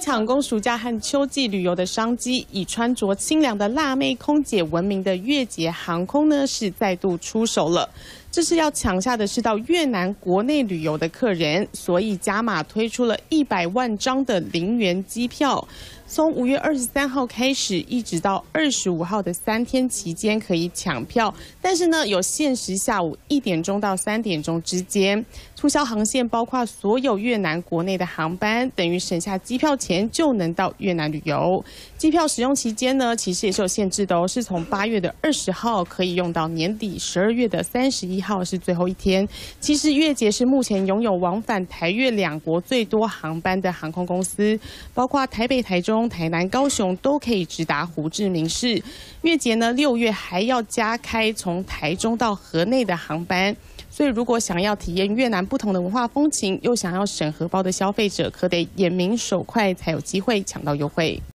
抢攻暑假和秋季旅游的商机，以穿着清凉的辣妹空姐闻名的越捷航空呢，是再度出手了。这是要抢下的是到越南国内旅游的客人，所以加码推出了100万张的0元机票。从5月23号开始，一直到25号的3天期间可以抢票，但是呢，有限时下午1点钟到3点钟之间。促销航线包括所有越南国内的航班，等于省下机票钱就能到越南旅游。机票使用期间呢，其实也是有限制的哦，是从8月的20号可以用到年底12月的31号是最后一天。其实越捷是目前拥有往返台越2国最多航班的航空公司，包括台北、台中、台南、高雄都可以直达胡志明市。越捷呢，6月还要加开从台中到河内的航班。所以，如果想要体验越南不同的文化风情，又想要省荷包的消费者，可得眼明手快，才有机会抢到优惠。